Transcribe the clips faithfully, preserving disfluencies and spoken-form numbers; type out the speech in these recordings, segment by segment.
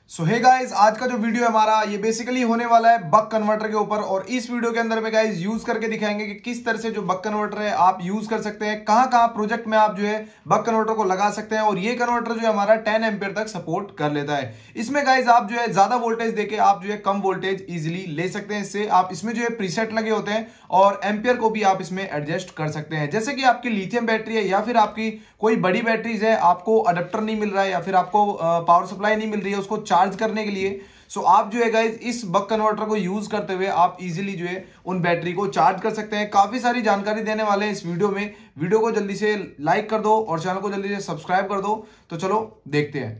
सो hey guys, आज का जो वीडियो है हमारा ये बेसिकली होने वाला है बक कन्वर्टर के ऊपर। और इस वीडियो के अंदर में गाइस यूज करके दिखाएंगे कि किस तरह से जो बक कन्वर्टर है आप यूज कर सकते हैं, कहां कहां प्रोजेक्ट में आप जो है बक कन्वर्टर को लगा सकते हैं। और ये कन्वर्टर जो है हमारा टेन एम्पियर तक सपोर्ट कर लेता है। इसमें गाइस आप जो है ज्यादा वोल्टेज देके आप जो है कम वोल्टेज इजिली ले सकते हैं। इससे आप इसमें जो है प्रीसेट लगे होते हैं और एम्पियर को भी आप इसमें एडजस्ट कर सकते हैं। जैसे कि आपकी लिथियम बैटरी है या फिर आपकी कोई बड़ी बैटरीज है, आपको अडेप्टर नहीं मिल रहा है या फिर आपको पावर सप्लाई नहीं मिल रही है उसको चार्ज करने के लिए, सो so, आप जो है गाइस इस बक कन्वर्टर को यूज करते हुए आप इजीली जो है उन बैटरी को चार्ज कर सकते हैं। काफी सारी जानकारी देने वाले हैं इस वीडियो में। वीडियो को जल्दी से लाइक कर दो और चैनल को जल्दी से सब्सक्राइब कर दो। तो चलो देखते हैं।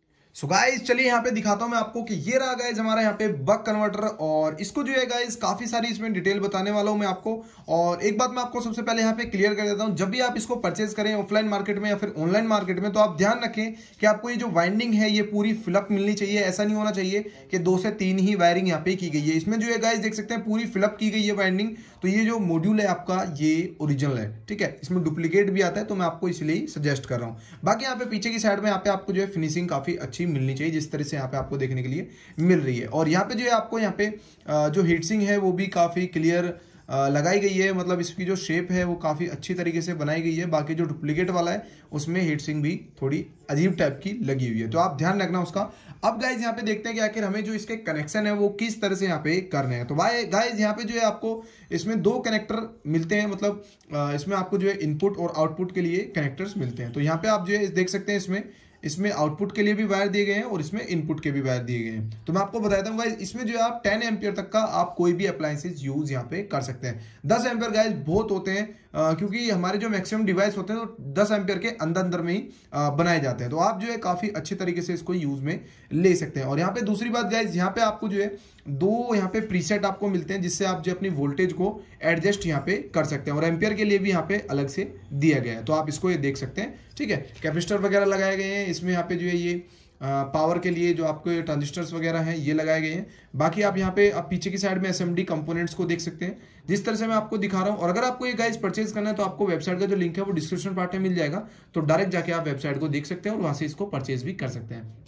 सो गाइस चलिए यहाँ पे दिखाता हूं मैं आपको कि ये रहा गाइस हमारा यहाँ पे बक कन्वर्टर। और इसको जो है गाइस काफी सारी इसमें डिटेल बताने वाला हूं मैं आपको। और एक बात मैं आपको सबसे पहले यहाँ पे क्लियर कर देता हूं, जब भी आप इसको परचेज करें ऑफलाइन मार्केट में या फिर ऑनलाइन मार्केट में, तो आप ध्यान रखें कि आपको ये जो वाइंडिंग है ये पूरी फिलअप मिलनी चाहिए। ऐसा नहीं होना चाहिए कि दो से तीन ही वायरिंग यहाँ पे की गई है। इसमें जो है गाइस देख सकते हैं पूरी फिलअप की गई है वाइंडिंग। तो ये जो मॉड्यूल है आपका ये ओरिजिनल है, ठीक है। इसमें डुप्लीकेट भी आता है तो मैं आपको इसलिए सजेस्ट कर रहा हूँ। बाकी यहाँ पे पीछे की साइड में यहाँ पे आपको जो है फिनिशिंग काफी अच्छी मिलनी चाहिए, जिस तरह से यहाँ पे आपको देखने के लिए मिल रही है। और यहाँ पे जो है आपको यहाँ पे जो हीटसिंग है वो भी काफी क्लियर लगाई गई है। मतलब इसकी जो शेप है वो काफी अच्छी तरीके से बनाई गई है। बाकी जो डुप्लीकेट वाला है उसमें हीटसिंग भी थोड़ी अजीब टाइप की लगी हुई है, तो आप ध्यान रखना उसका। अब गाइज यहाँ पे देखते हैं कि आखिर हमें जो इसके कनेक्शन है वो किस तरह से यहाँ पे करने हैं। तो भाई गाइज यहाँ पे जो है आपको इसमें दो कनेक्टर मिलते हैं। मतलब इसमें आपको जो है इनपुट और आउटपुट के लिए कनेक्टर्स मिलते हैं। तो यहाँ पे आप जो है देख सकते हैं इसमें इसमें आउटपुट के लिए भी वायर दिए गए हैं और इसमें इनपुट के भी वायर दिए गए हैं। तो मैं आपको बताता हूँ गाइस, इसमें जो है आप टेन एम्पियर तक का आप कोई भी अप्लायंसेस यूज यहाँ पे कर सकते हैं। दस एम्पियर गाइस बहुत होते हैं, आ, क्योंकि हमारे जो मैक्सिमम डिवाइस होते हैं तो दस एम्पियर के अंदर अंदर में ही आ, बनाए जाते हैं। तो आप जो है काफी अच्छे तरीके से इसको यूज में ले सकते हैं। और यहाँ पे दूसरी बात गाइस, यहाँ पे आपको जो है दो यहाँ पे प्रीसेट आपको मिलते हैं, जिससे आप जो अपनी वोल्टेज को एडजस्ट यहाँ पे कर सकते हैं। और एम्पियर के लिए भी यहाँ पे अलग से दिया गया है, तो आप इसको ये देख सकते हैं, ठीक है। कैपेसिटर वगैरह लगाए गए हैं इसमें। यहाँ पे जो है ये पावर के लिए जो आपको ट्रांजिस्टर्स वगैरह हैं ये लगाए गए हैं। बाकी आप यहाँ पे आप पीछे की साइड में एसएमडी कंपोनेंट्स को देख सकते हैं, जिस तरह से मैं आपको दिखा रहा हूँ। और अगर आपको ये गाइस परचेज करना है तो आपको वेबसाइट का जो लिंक है वो डिस्क्रिप्शन पार्ट में मिल जाएगा। तो डायरेक्ट जाके आप वेबसाइट को देख सकते हैं और वहां से इसको परचेज भी कर सकते हैं।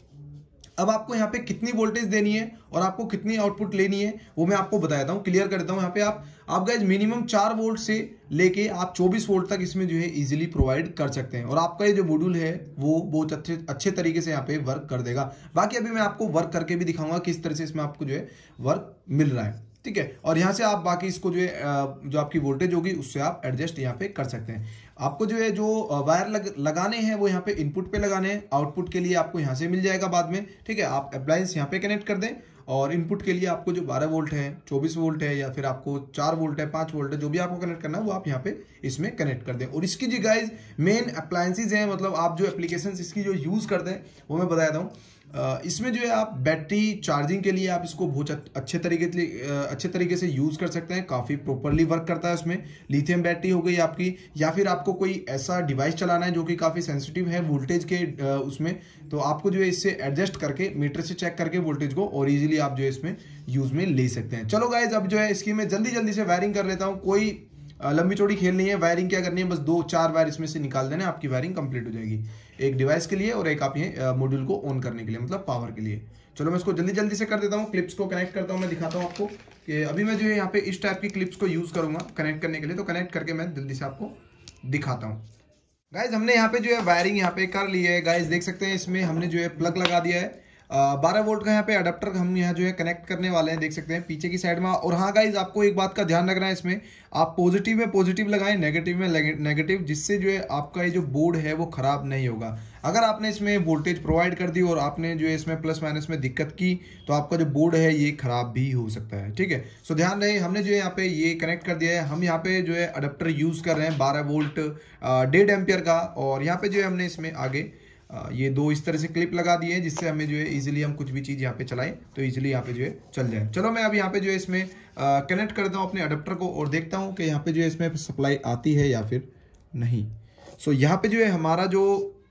अब आपको यहाँ पे कितनी वोल्टेज देनी है और आपको कितनी आउटपुट लेनी है वो मैं आपको बता देता हूँ, क्लियर कर देता हूँ। यहाँ पे आप आप गाइज मिनिमम चार वोल्ट से लेके आप चौबीस वोल्ट तक इसमें जो है इजीली प्रोवाइड कर सकते हैं। और आपका ये जो मॉड्यूल है वो बहुत अच्छे अच्छे तरीके से यहाँ पे वर्क कर देगा। बाकी अभी मैं आपको वर्क करके भी दिखाऊंगा किस तरह से इसमें आपको जो है वर्क मिल रहा है, ठीक है। और यहाँ से आप बाकी इसको जो है जो आपकी वोल्टेज होगी उससे आप एडजस्ट यहाँ पे कर सकते हैं। आपको जो है जो वायर लग, लगाने हैं वो यहाँ पे इनपुट पे लगाने हैं। आउटपुट के लिए आपको यहाँ से मिल जाएगा बाद में, ठीक है। आप अप्लायंस यहाँ पे कनेक्ट कर दें और इनपुट के लिए आपको जो बारह वोल्ट है, चौबीस वोल्ट है या फिर आपको चार वोल्ट है, पाँच वोल्ट है, जो भी आपको कनेक्ट करना है वो आप यहाँ पे इसमें कनेक्ट कर दें। और इसकी जो गाइज मेन अप्लायंसेज हैं, मतलब आप जो एप्लीकेशन इसकी जो यूज करते हैं वो मैं बता देता हूँ। इसमें जो है आप बैटरी चार्जिंग के लिए आप इसको बहुत अच्छे तरीके से अच्छे तरीके से यूज कर सकते हैं। काफी प्रॉपरली वर्क करता है। उसमें लिथियम बैटरी हो गई आपकी, या फिर आपको कोई ऐसा डिवाइस चलाना है जो कि काफी सेंसिटिव है वोल्टेज के उसमें, तो आपको जो है इससे एडजस्ट करके मीटर से चेक करके वोल्टेज को और इजीली आप जो है इसमें यूज में ले सकते हैं। चलो गाइज अब जो है इसकी मैं जल्दी जल्दी से वायरिंग कर लेता हूँ। कोई लंबी चौड़ी खेल नहीं है। वायरिंग क्या करनी है, बस दो चार वायर इसमें से निकाल देना, आपकी वायरिंग कंप्लीट हो जाएगी। एक डिवाइस के लिए और एक आप ये मॉड्यूल को ऑन करने के लिए, मतलब पावर के लिए। चलो मैं इसको जल्दी जल्दी से कर देता हूँ, क्लिप्स को कनेक्ट करता हूँ। मैं दिखाता हूँ आपको कि अभी मैं जो है यहाँ पे इस टाइप की क्लिप्स को यूज करूंगा कनेक्ट करने के लिए। तो कनेक्ट करके मैं जल्दी से आपको दिखाता हूँ। गाइज हमने यहाँ पे जो है वायरिंग यहाँ पे कर ली है। गाइज देख सकते हैं इसमें हमने जो है प्लग लगा दिया है। बारह वोल्ट का यहाँ पे अडेप्टर हम यहाँ जो है कनेक्ट करने वाले हैं, देख सकते हैं पीछे की साइड में। और हाँ गाइज आपको एक बात का ध्यान रखना है, इसमें आप पॉजिटिव में पॉजिटिव लगाएं, नेगेटिव में नेगेटिव, जिससे जो है आपका ये जो बोर्ड है वो खराब नहीं होगा। अगर आपने इसमें वोल्टेज प्रोवाइड कर दी और आपने जो है इसमें प्लस माइनस में दिक्कत की तो आपका जो बोर्ड है ये खराब भी हो सकता है, ठीक है। सो ध्यान रहे, हमने जो है यहाँ पे ये कनेक्ट कर दिया है। हम यहाँ पे जो है अडेप्टर यूज कर रहे हैं बारह वोल्ट डेढ़ एम्पियर का। और यहाँ पे जो है हमने इसमें आगे ये दो इस तरह से क्लिप लगा दिए हैं, जिससे हमें जो है इजीली हम कुछ भी चीज यहाँ पे चलाएं तो इजीली यहाँ पे जो है चल जाए। चलो मैं अब यहाँ पे जो है इसमें कनेक्ट करता हूँ अपने अडेप्टर को और देखता हूँ कि यहाँ पे जो है इसमें सप्लाई आती है या फिर नहीं। सो यहाँ पे जो है हमारा जो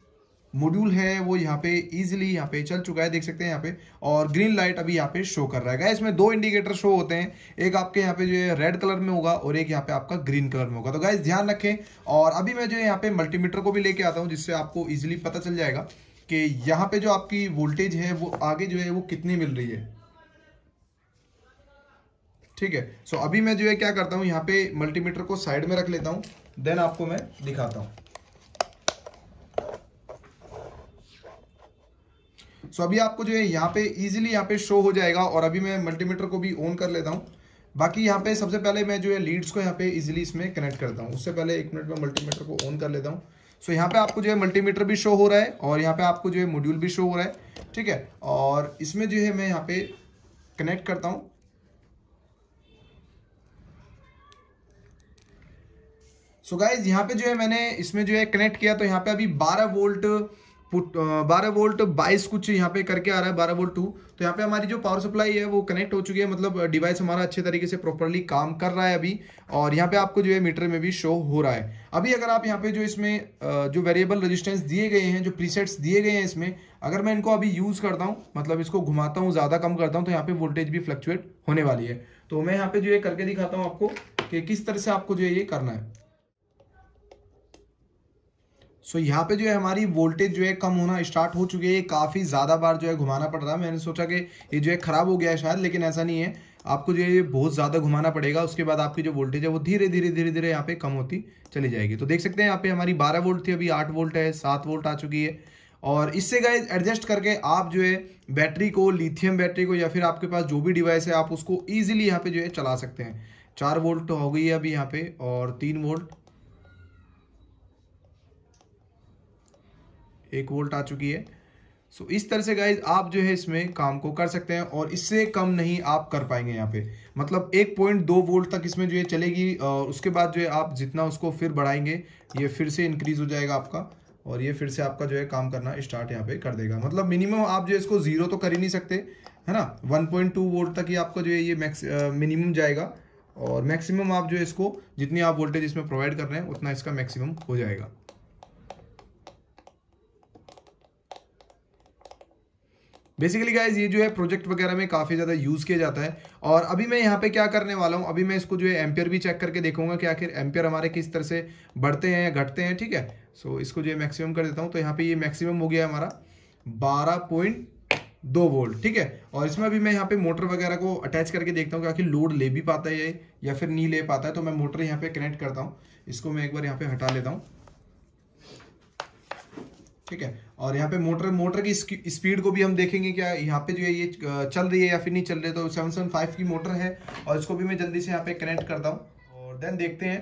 मॉड्यूल है वो यहाँ पे इजीली यहाँ पे चल चुका है, देख सकते हैं यहाँ पे। और ग्रीन लाइट अभी यहाँ पे शो कर रहा है। इसमें दो इंडिकेटर शो होते हैं, एक आपके यहाँ पे जो है रेड कलर में होगा और एक यहाँ पे आपका ग्रीन कलर में होगा। तो गाइस ध्यान रखें। और अभी मैं जो है यहाँ पे मल्टीमीटर को भी लेके आता हूँ, जिससे आपको इजीली पता चल जाएगा कि यहाँ पे जो आपकी वोल्टेज है वो आगे जो है वो कितनी मिल रही है। ठीक है, सो so, अभी मैं जो है क्या करता हूँ, यहाँ पे मल्टीमीटर को साइड में रख लेता हूँ, देन आपको मैं दिखाता हूँ। सो so, अभी आपको जो है यहाँ पे इजीली यहाँ पे शो हो जाएगा। और अभी मैं मल्टीमीटर को भी ऑन कर लेता हूँ। बाकी यहाँ पे सबसे पहले मैं जो है लीड्स को यहाँ पे इजीली इसमें कनेक्ट करता हूँ। उससे पहले एक मिनट में मल्टीमीटर को ऑन कर लेता हूँ। सो so, यहाँ पे आपको जो है मल्टीमीटर भी शो हो रहा है और यहाँ पे आपको जो है मॉड्यूल भी शो हो रहा है। ठीक है, और इसमें जो है मैं यहाँ पे कनेक्ट करता हूँ। सो गाइज यहाँ पे जो है मैंने इसमें जो है कनेक्ट किया, तो यहाँ पे अभी बारह वोल्ट पुट बारह वोल्ट बाईस कुछ यहाँ पे करके आ रहा है, बारह वोल्ट टू। तो यहाँ पे हमारी जो पावर सप्लाई है वो कनेक्ट हो चुकी है, मतलब डिवाइस हमारा अच्छे तरीके से प्रॉपर्ली काम कर रहा है अभी। और यहाँ पे आपको जो है मीटर में भी शो हो रहा है। अभी अगर आप यहाँ पे जो इसमें जो वेरिएबल रेजिस्टेंस दिए गए हैं, जो प्रीसेट्स दिए गए हैं इसमें, अगर मैं इनको अभी यूज करता हूँ, मतलब इसको घुमाता हूँ, ज्यादा कम करता हूँ, तो यहाँ पे वोल्टेज भी फ्लक्चुएट होने वाली है। तो मैं यहाँ पे जो है करके दिखाता हूँ आपको कि किस तरह से आपको जो है ये करना है। सो so, यहाँ पे जो है हमारी वोल्टेज जो है कम होना स्टार्ट हो चुकी है। काफ़ी ज़्यादा बार जो है घुमाना पड़ रहा है। मैंने सोचा कि ये जो है ख़राब हो गया है शायद, लेकिन ऐसा नहीं है। आपको जो है ये बहुत ज़्यादा घुमाना पड़ेगा, उसके बाद आपकी जो वोल्टेज है वो धीरे धीरे धीरे धीरे यहाँ पे कम होती चली जाएगी। तो देख सकते हैं यहाँ पे हमारी बारह वोल्ट थी, अभी आठ वोल्ट है, सात वोल्ट आ चुकी है। और इससे गाइस एडजस्ट करके आप जो है बैटरी को, लिथियम बैटरी को, या फिर आपके पास जो भी डिवाइस है आप उसको ईजिली यहाँ पे जो है चला सकते हैं। चार वोल्ट हो गई है अभी यहाँ पे, और तीन वोल्ट, एक वोल्ट आ चुकी है। सो so, इस तरह से गाइज आप जो है इसमें काम को कर सकते हैं, और इससे कम नहीं आप कर पाएंगे यहाँ पे। मतलब एक पॉइंट दो वोल्ट तक इसमें जो है चलेगी, और उसके बाद जो है आप जितना उसको फिर बढ़ाएंगे ये फिर से इंक्रीज हो जाएगा आपका, और ये फिर से आपका जो है काम करना स्टार्ट यहाँ पे कर देगा। मतलब मिनिमम आप जो है इसको जीरो तो कर ही नहीं सकते, है ना। वन पॉइंट टू वोल्ट तक ही आपका जो है ये मैक्स मिनिमम जाएगा, और मैक्सिमम आप जो है इसको जितनी आप वोल्टेज इसमें प्रोवाइड कर रहे हैं उतना इसका मैक्सिमम हो जाएगा। बेसिकली गाइज ये जो है प्रोजेक्ट वगैरह में काफ़ी ज़्यादा यूज़ किया जाता है। और अभी मैं यहाँ पे क्या करने वाला हूँ, अभी मैं इसको जो है एम्पियर भी चेक करके देखूंगा कि आखिर एम्पियर हमारे किस तरह से बढ़ते हैं या घटते हैं। ठीक है, सो इसको जो है मैक्सिमम कर देता हूँ। तो यहाँ पे ये मैक्सिमम हो गया है हमारा बारह पॉइंट दो वोल्ट। ठीक है, और इसमें अभी मैं यहाँ पे मोटर वगैरह को अटैच करके देखता हूँ कि आखिर लोड ले भी पाता है ये या फिर नहीं ले पाता है। तो मैं मोटर यहाँ पे कनेक्ट करता हूँ, इसको मैं एक बार यहाँ पे हटा लेता हूँ। ठीक है, और यहाँ पे मोटर मोटर की स्पीड को भी हम देखेंगे क्या यहाँ पे जो है ये चल रही है या फिर नहीं चल रही है। तो सेवन सेवन फाइव की मोटर है, और इसको भी मैं जल्दी से यहाँ पे कनेक्ट करता हूँ और देन देखते हैं।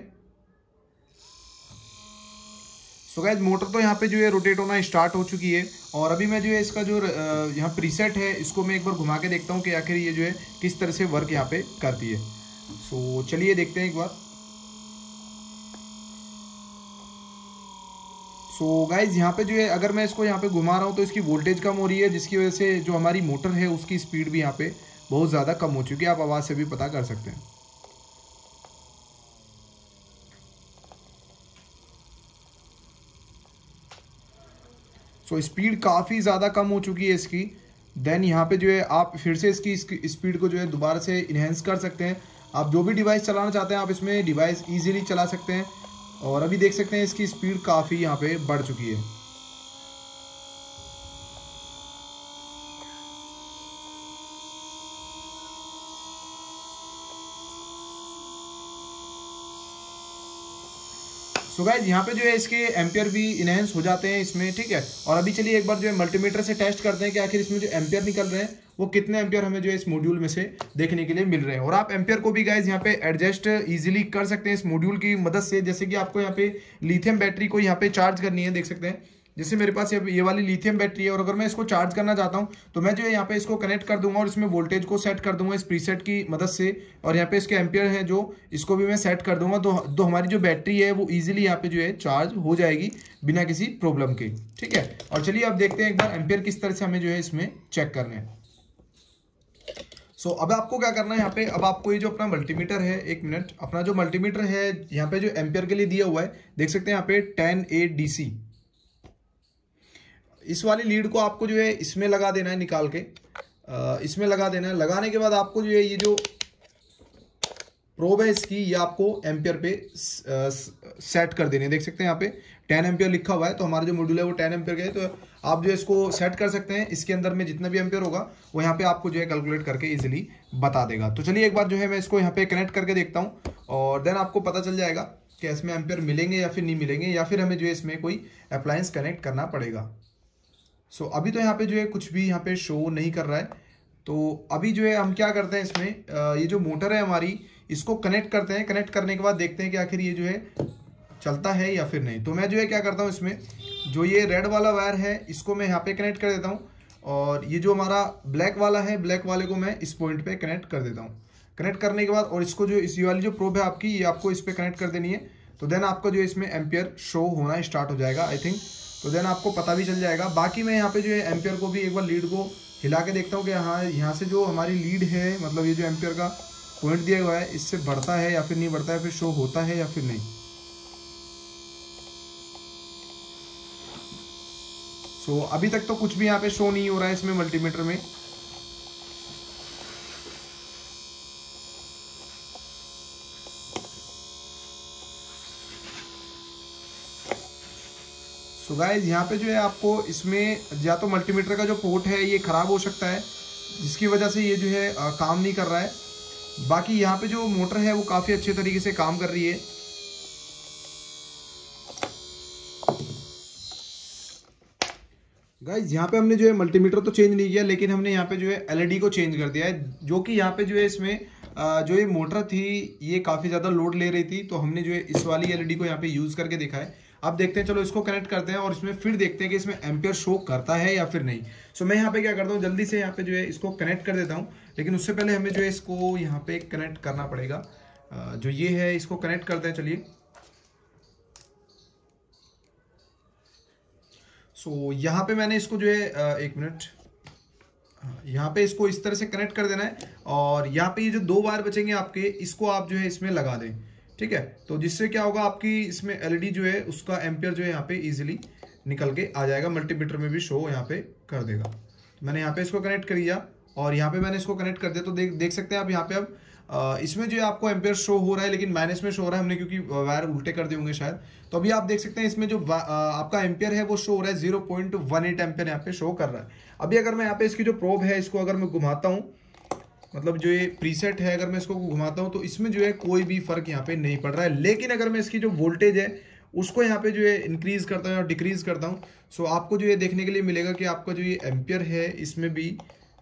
सो गाइस मोटर तो यहाँ पे जो है रोटेट होना स्टार्ट हो चुकी है, और अभी मैं जो है इसका जो यहाँ प्रीसेट है इसको मैं एक बार घुमा के देखता हूँ कि आखिर ये जो है किस तरह से वर्क यहाँ पे करती है। सो चलिए देखते हैं एक बार। सो so गाइज यहाँ पे जो है अगर मैं इसको यहाँ पे घुमा रहा हूँ तो इसकी वोल्टेज कम हो रही है, जिसकी वजह से जो हमारी मोटर है उसकी स्पीड भी यहाँ पे बहुत ज़्यादा कम हो चुकी है। आप आवाज़ से भी पता कर सकते हैं। सो so, स्पीड काफ़ी ज़्यादा कम हो चुकी है इसकी। देन यहाँ पे जो है आप फिर से इसकी स्पीड को जो है दोबारा से इन्हेंस कर सकते हैं। आप जो भी डिवाइस चलाना चाहते हैं आप इसमें डिवाइस ईजिली चला सकते हैं। और अभी देख सकते हैं इसकी स्पीड काफ़ी यहाँ पे बढ़ चुकी है। सो गाइज यहाँ पे जो है इसके एम्पियर भी इनहेंस हो जाते हैं इसमें। ठीक है, और अभी चलिए एक बार जो है मल्टीमीटर से टेस्ट करते हैं कि आखिर इसमें जो एम्पियर निकल रहे हैं वो कितने एम्पियर हमें जो है इस मॉड्यूल में से देखने के लिए मिल रहे हैं। और आप एम्पियर को भी गाइज यहाँ पे एडजस्ट इजीली कर सकते हैं इस मॉड्यूल की मदद से। जैसे कि आपको यहाँ पे लिथियम बैटरी को यहाँ पे चार्ज करनी है, देख सकते हैं जैसे मेरे पास ये वाली लिथियम बैटरी है, और अगर मैं इसको चार्ज करना चाहता हूं तो मैं जो है यहाँ पे इसको कनेक्ट कर दूंगा और इसमें वोल्टेज को सेट कर दूंगा इस प्रीसेट की मदद से। और यहाँ पे इसके एम्पियर हैं जो इसको भी मैं सेट कर दूंगा, तो, तो हमारी जो बैटरी है वो इजीली यहाँ पे जो है चार्ज हो जाएगी बिना किसी प्रॉब्लम के। ठीक है, और चलिए अब देखते हैं एक बार एम्पियर किस तरह से हमें जो है इसमें चेक करने हैं। सो so, अब आपको क्या करना है यहाँ पे, अब आपको ये जो अपना मल्टीमीटर है, एक मिनट, अपना जो मल्टीमीटर है यहाँ पे जो एम्पियर के लिए दिया हुआ है देख सकते हैं यहाँ पे टेन ए डी सी, इस वाली लीड को आपको जो है इसमें लगा देना है, निकाल के इसमें लगा देना है। लगाने के बाद आपको जो है ये जो प्रोब है इसकी, ये आपको एम्पियर पे सेट कर देनी है। देख सकते हैं यहाँ पे टेन एम्पियर लिखा हुआ है, तो हमारा जो मॉड्यूल है वो टेन एम्पियर का है। तो आप जो इसको सेट कर सकते हैं, इसके अंदर में जितना भी एम्पियर होगा वो यहाँ पे आपको जो है कैलकुलेट करके इजीली बता देगा। तो चलिए एक बार जो है मैं इसको यहाँ पे कनेक्ट करके देखता हूँ और देन आपको पता चल जाएगा कि इसमें एम्पियर मिलेंगे या फिर नहीं मिलेंगे, या फिर हमें जो है इसमें कोई अप्लायंस कनेक्ट करना पड़ेगा। सो so, अभी तो यहाँ पे जो है कुछ भी यहाँ पे शो नहीं कर रहा है। तो अभी जो है हम क्या करते हैं, इसमें ये जो मोटर है हमारी, इसको कनेक्ट करते हैं। कनेक्ट करने के बाद देखते हैं कि आखिर ये जो है चलता है या फिर नहीं। तो मैं जो है क्या करता हूँ, इसमें जो ये रेड वाला वायर है इसको मैं यहाँ पे कनेक्ट कर देता हूँ, और ये जो हमारा ब्लैक वाला है, ब्लैक वाले को मैं इस पॉइंट पे कनेक्ट कर देता हूँ। कनेक्ट करने के बाद और इसको जो इसी वाली जो प्रोब है आपकी, ये आपको इस पर कनेक्ट कर देनी है। तो देन आपका जो इसमें एम्पियर शो होना स्टार्ट हो जाएगा आई थिंक। तो देन आपको पता भी चल जाएगा। बाकी मैं यहाँ पे जो है एम्पियर को भी एक बार लीड को हिला के देखता हूँ कि हाँ यहाँ से जो हमारी लीड है, मतलब ये जो एम्पियर का पॉइंट दिया हुआ है, इससे बढ़ता है या फिर नहीं बढ़ता है, फिर शो होता है या फिर नहीं। सो so, अभी तक तो कुछ भी यहाँ पे शो नहीं हो रहा है इसमें मल्टीमीटर में। सो so गाइज यहाँ पे जो है आपको इसमें या तो मल्टीमीटर का जो पोर्ट है ये खराब हो सकता है, जिसकी वजह से ये जो है आ, काम नहीं कर रहा है। बाकी यहाँ पे जो मोटर है वो काफ़ी अच्छे तरीके से काम कर रही है। गाइज यहाँ पे हमने जो है मल्टीमीटर तो चेंज नहीं किया, लेकिन हमने यहाँ पे जो है एलईडी को चेंज कर दिया है, जो कि यहाँ पे जो है इसमें जो ये मोटर थी ये काफ़ी ज़्यादा लोड ले रही थी। तो हमने जो है इस वाली एलईडी को यहाँ पे यूज़ करके देखा है। अब देखते हैं, चलो इसको कनेक्ट करते हैं और इसमें फिर देखते हैं कि इसमें एम्पियर शो करता है या फिर नहीं। सो मैं यहाँ पे क्या करता हूँ, जल्दी से यहाँ पे जो है इसको कनेक्ट कर देता हूँ, लेकिन उससे पहले हमें जो है इसको यहाँ पे कनेक्ट करना पड़ेगा। जो ये है इसको कनेक्ट करते हैं, चलिए। सो यहाँ पे मैंने इसको जो है एक मिनट, यहाँ पे इसको इस तरह से कनेक्ट कर देना है, और यहाँ पे ये जो दो वायर बचेंगे आपके, इसको आप जो है इसमें लगा दें, ठीक है। तो जिससे क्या होगा, आपकी इसमें एलईडी जो है उसका एम्पियर जो है यहाँ पे इजीली निकल के आ जाएगा, मल्टीमीटर में भी शो यहाँ पे कर देगा। तो मैंने यहाँ पे इसको कनेक्ट कर दिया और यहाँ पे मैंने इसको कनेक्ट कर दिया। तो देख देख सकते हैं आप यहाँ पे अब आ, इसमें जो है आपको एम्पियर शो हो रहा है, लेकिन माइनस में शो हो रहा है हमने, क्योंकि वायर उल्टे कर दिए होंगे शायद। तो अभी आप देख सकते हैं इसमें जो आ, आपका एम्पियर है वो शो हो रहा है zero point one eight ampere यहाँ पे शो कर रहा है। अभी अगर मैं यहाँ पे इसकी जो प्रोब है इसको अगर मैं घुमाता हूँ, मतलब जो ये प्रीसेट है, अगर मैं इसको घुमाता हूं तो इसमें जो है कोई भी फर्क यहाँ पे नहीं पड़ रहा है। लेकिन अगर मैं इसकी जो वोल्टेज है उसको यहाँ पे जो है इंक्रीज करता हूँ और डिक्रीज करता हूँ, सो आपको जो ये देखने के लिए मिलेगा कि आपका जो ये एम्पियर है इसमें भी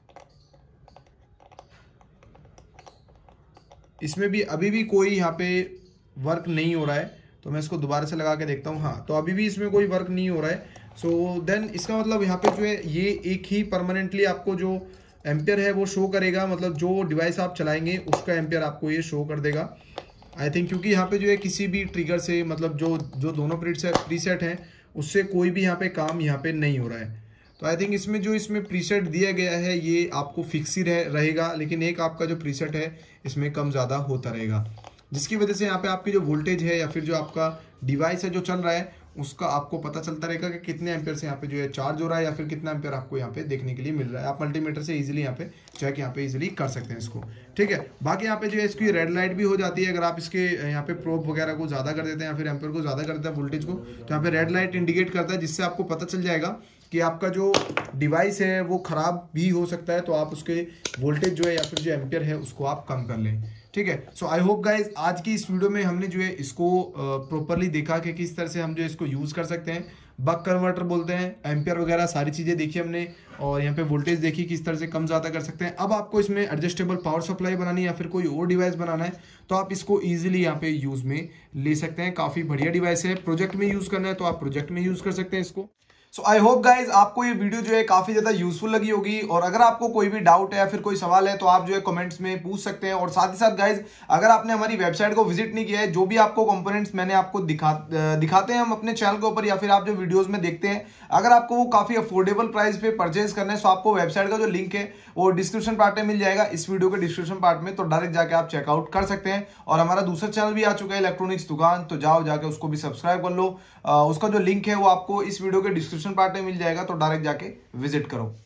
इसमें भी अभी भी कोई यहाँ पे वर्क नहीं हो रहा है। तो मैं इसको दोबारा से लगा के देखता हूँ, हाँ तो अभी भी इसमें कोई वर्क नहीं हो रहा है। सो देन इसका मतलब यहाँ पे जो है ये एक ही परमानेंटली आपको जो एम्पियर है वो शो करेगा, मतलब जो डिवाइस आप चलाएंगे उसका एम्पियर आपको ये शो कर देगा आई थिंक। क्योंकि यहाँ पे जो है किसी भी ट्रिगर से, मतलब जो जो दोनों प्रीसेट प्रीसेट हैं उससे कोई भी यहाँ पे काम यहाँ पे नहीं हो रहा है। तो आई थिंक इसमें जो इसमें प्रीसेट दिया गया है ये आपको फिक्स ही रह, रहेगा, लेकिन एक आपका जो प्रीसेट है इसमें कम ज़्यादा होता रहेगा, जिसकी वजह से यहाँ पे आपकी जो वोल्टेज है या फिर जो आपका डिवाइस है जो चल रहा है उसका आपको पता चलता रहेगा कि कितने एम्पियर से यहाँ पे जो है चार्ज हो रहा है, या फिर कितना एम्पियर आपको यहाँ पे देखने के लिए मिल रहा है। आप मल्टीमीटर से इजीली यहाँ पे चेक यहाँ पे इजीली कर सकते हैं इसको, ठीक है। बाकी यहाँ पे जो है इसकी रेड लाइट भी हो जाती है अगर आप इसके यहाँ पे प्रोब वगैरह को ज़्यादा कर देते हैं या फिर एम्पियर को ज़्यादा कर देते हैं वोल्टेज को, तो यहाँ पे रेड लाइट इंडिकेट करता है, जिससे आपको पता चल जाएगा कि आपका जो डिवाइस है वो ख़राब भी हो सकता है। तो आप उसके वोल्टेज जो है या फिर जो एम्पियर है उसको आप कम कर लें, ठीक है। सो आई होप गाइज आज की इस वीडियो में हमने जो है इसको प्रॉपरली देखा कि किस तरह से हम जो इसको यूज़ कर सकते हैं। बक कन्वर्टर बोलते हैं, एम्पियर वगैरह सारी चीज़ें देखी हमने, और यहाँ पे वोल्टेज देखी किस तरह से कम ज़्यादा कर सकते हैं। अब आपको इसमें एडजस्टेबल पावर सप्लाई बनानी है या फिर कोई और डिवाइस बनाना है तो आप इसको ईजिली यहाँ पे यूज़ में ले सकते हैं। काफ़ी बढ़िया डिवाइस है। प्रोजेक्ट में यूज़ करना है तो आप प्रोजेक्ट में यूज़ कर सकते हैं इसको। सो आई होप गाइज आपको ये वीडियो जो है काफी ज्यादा यूजफुल लगी होगी, और अगर आपको कोई भी डाउट है या फिर कोई सवाल है तो आप जो है कमेंट्स में पूछ सकते हैं। और साथ ही साथ गाइज अगर आपने हमारी वेबसाइट को विजिट नहीं किया है, जो भी आपको कंपोनेंट्स मैंने आपको दिखा दिखाते हैं हम अपने चैनल के ऊपर या फिर आप जो वीडियोस में देखते हैं, अगर आपको वो काफी अफोर्डेबल प्राइस पे परचेज करना है तो आपको वेबसाइट का जो लिंक है वो डिस्क्रिप्शन पार्ट में मिल जाएगा, इस वीडियो के डिस्क्रिप्शन पार्ट में, तो डायरेक्ट जाके आप चेकआउट कर सकते हैं। और हमारा दूसरा चैनल भी आ चुका है इलेक्ट्रॉनिक्स दुकान, तो जाओ जाके उसको भी सब्सक्राइब कर लो। उसका जो लिंक है वो आपको इस वीडियो के डिस्क्रिप्शन पार्ट में मिल जाएगा, तो डायरेक्ट जाके विजिट करो।